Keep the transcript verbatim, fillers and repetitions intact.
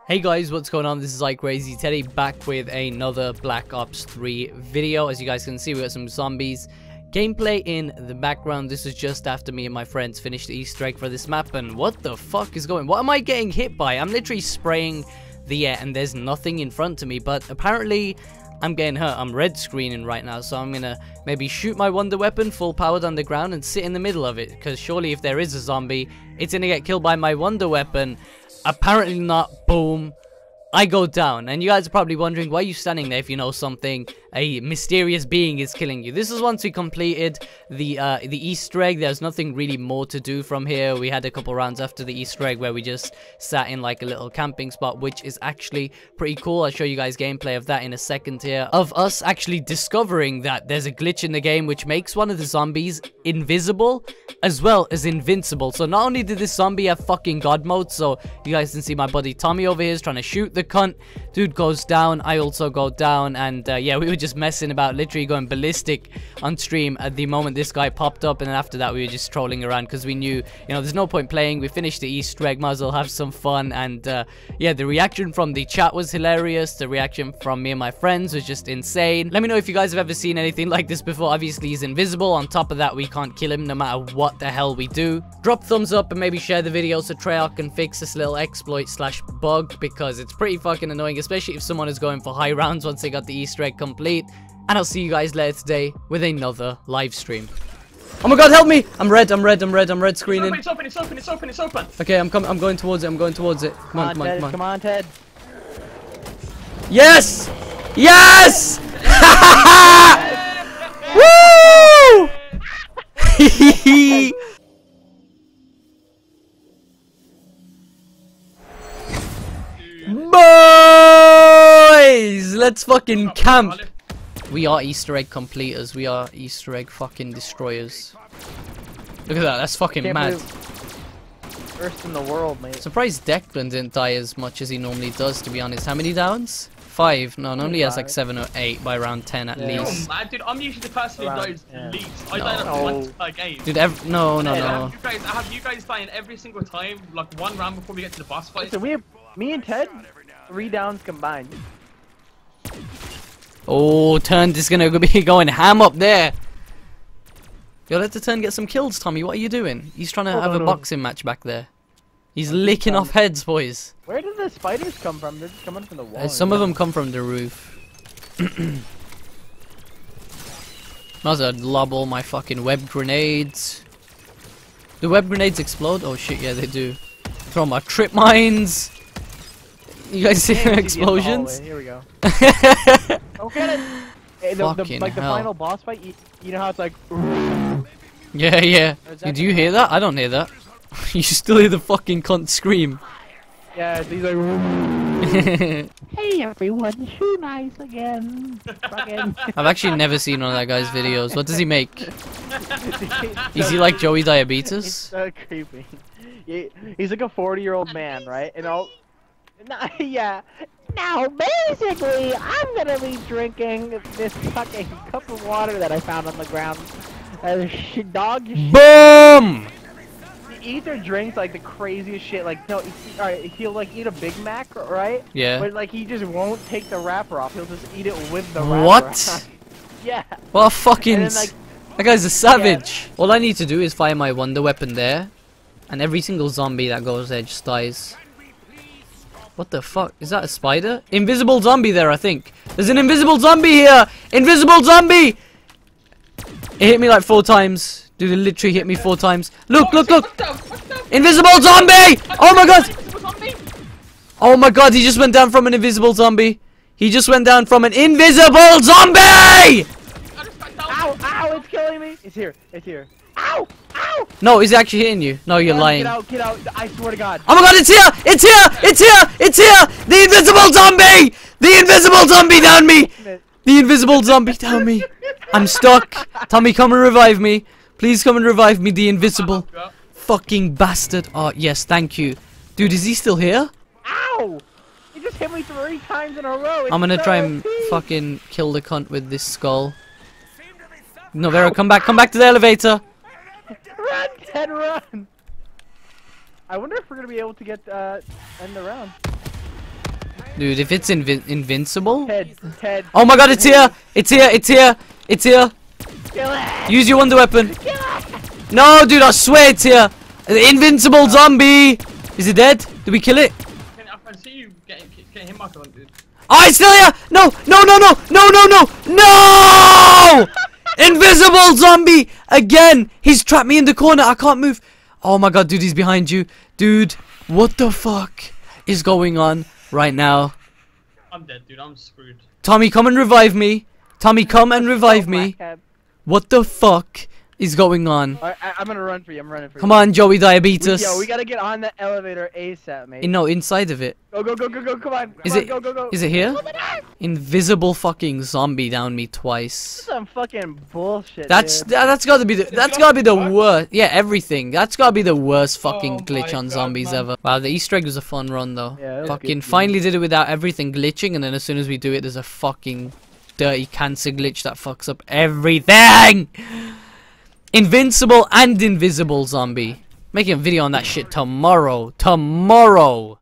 Hey guys, what's going on? This is iCrazyTeddy back with another Black Ops three video. As you guys can see, we got some zombies gameplay in the background. This is just after me and my friends finished the Easter egg for this map, and what the fuck is going? What am I getting hit by? I'm literally spraying the air and there's nothing in front of me, but apparently I'm getting hurt. I'm red screening right now, so I'm gonna maybe shoot my wonder weapon full powered on the ground and sit in the middle of it, because surely if there is a zombie, it's gonna get killed by my wonder weapon. Apparently not. Boom. I go down. And you guys are probably wondering, why are you standing there if you know something? A mysterious being is killing you. This is once we completed the uh, the Easter egg. There's nothing really more to do from here. We had a couple rounds after the Easter egg where we just sat in like a little camping spot, which is actually pretty cool. I'll show you guys gameplay of that in a second here. Of us actually discovering that there's a glitch in the game which makes one of the zombies invisible as well as invincible. So not only did this zombie have fucking god mode, so you guys can see my buddy Tommy over here is trying to shoot the cunt. Dude goes down. I also go down, and uh, yeah, we were just messing about, literally going ballistic on stream at the moment this guy popped up, and then after that we were just trolling around because we knew, you know, there's no point playing. We finished the Easter egg, might as well have some fun. And uh, yeah, the reaction from the chat was hilarious. The reaction from me and my friends was just insane. Let me know if you guys have ever seen anything like this before. Obviously he's invisible. On top of that, we can't kill him no matter what the hell we do. Drop thumbs up and maybe share the video so Treyarch can fix this little exploit slash bug, because it's pretty fucking annoying, especially if someone is going for high rounds once they got the Easter egg complete. And I'll see you guys later today with another live stream. Oh my god, help me! I'm red, I'm red, I'm red, I'm red screening. It's open, it's open, it's open, it's open, it's open! Okay, I'm coming, I'm going towards it, I'm going towards it. Come on, come on, Ted, come on. Come on, Ted. Yes! Yes! Woo! Boys! Let's fucking camp! We are Easter egg completers. We are Easter egg fucking destroyers. Look at that, that's fucking Can't mad. First in the world, mate. Surprised Declan didn't die as much as he normally does, to be honest. How many downs? Five. No, normally he has like seven or eight by round ten at Yeah. least. Oh, man, dude, I'm usually the person who Around, dies yeah. least. I No. die like No. once per game. Dude, ev no, no, I no. have you guys, I have you guys dying every single time, like one round before we get to the boss fight. Listen, we have me and Ted, three downs combined. Oh, Turn is gonna be going ham up there. Yo, let the Turn get some kills, Tommy. What are you doing? He's trying to Oh, have no, a no. boxing match back there. He's licking off heads, boys. Where did the spiders come from? They're just coming from the wall. Uh, some of them come from the roof. Might as well lob all my fucking web grenades. Do web grenades explode? Oh shit, yeah they do. Throw my trip mines. You guys see Can't see the explosions? hallway. Here we go. Don't get it. Hey, the, the, Fucking like the hell. final boss fight, you, you know how it's like. Yeah, yeah. Or is that Do you hear that? I don't hear that. You still hear the fucking cunt scream. Yeah, he's like. Hey everyone, shoe nice again. Fucking. I've actually never seen one of that guy's videos. What does he make? Is he like Joey It's Diabetes? so creepy. He, he's like a forty-year-old man, right? And all. Nah, yeah. Now, basically, I'm gonna be drinking this fucking cup of water that I found on the ground. Uh, sh dog shit. Boom! He eats or drinks like the craziest shit. Like, no, he, alright, he'll like eat a Big Mac, right? Yeah. But like, he just won't take the wrapper off. He'll just eat it with the wrapper What? on. Yeah. What a fucking... And then, like, That guy's a savage. All I need to do is fire my wonder weapon there, and every single zombie that goes there just dies. What the fuck? Is that a spider? Invisible zombie there, I think. There's an invisible zombie here! Invisible zombie! It hit me like four times. Dude, it literally hit me four times. Look, look, look! Invisible zombie! Oh my god! Oh my god, he just went down from an invisible zombie. He just went down from an invisible zombie! Ow! Ow! It's killing me! It's here! It's here! Ow! Ow! No, he's actually hitting you. No, you're Get lying. out! Get out! I swear to God! Oh my god, it's here! It's here! It's here! It's here! The invisible zombie! The invisible zombie down me! The invisible zombie down me! I'm stuck! Tommy, come and revive me! Please come and revive me, the invisible fucking bastard! Oh, yes, thank you. Dude, is he still here? Ow! He just hit me three times in a row! It's I'm gonna so try and O P. fucking kill the cunt with this skull. No, Vera, come back, come back to the elevator! Run, Ted, run! I wonder if we're gonna be able to get uh end the round. Dude, if it's invi invincible. Ted, Ted. Oh my god, it's here! It's here! It's here! It's here! Kill it! Use your wonder weapon. Kill it! No, dude, I swear it's here! The invincible zombie! Is it dead? Did we kill it? Can, I can see you getting, getting him back on, dude. Oh, it's still here! No! No, no, no! No, no, no! No! Invisible zombie! Again! He's trapped me in the corner. I can't move. Oh my god, dude, he's behind you. Dude, what the fuck is going on right now? I'm dead, dude. I'm screwed. Tommy, come and revive me. Tommy, come and revive me. What the fuck is going on? Alright, I, I'm gonna run for you. I'm running for you. Come on, Joey Diabetes. Yo, we gotta get on the elevator ASAP, mate. In- No, inside of it. Go, go, go, go, go, come on. Come Is on, it- Go, go, go. Is it here? Invisible fucking zombie down me twice. Some fucking bullshit, That's dude. that, that's gotta be the that's gotta be the worst. Yeah, everything. That's gotta be the worst fucking Oh glitch my on God, zombies man. ever. Wow, the Easter egg was a fun run though. Yeah, it was Fucking good. finally did it without everything glitching, and then as soon as we do it, there's a fucking dirty cancer glitch that fucks up everything. Invincible and invisible zombie. Making a video on that shit tomorrow. Tomorrow.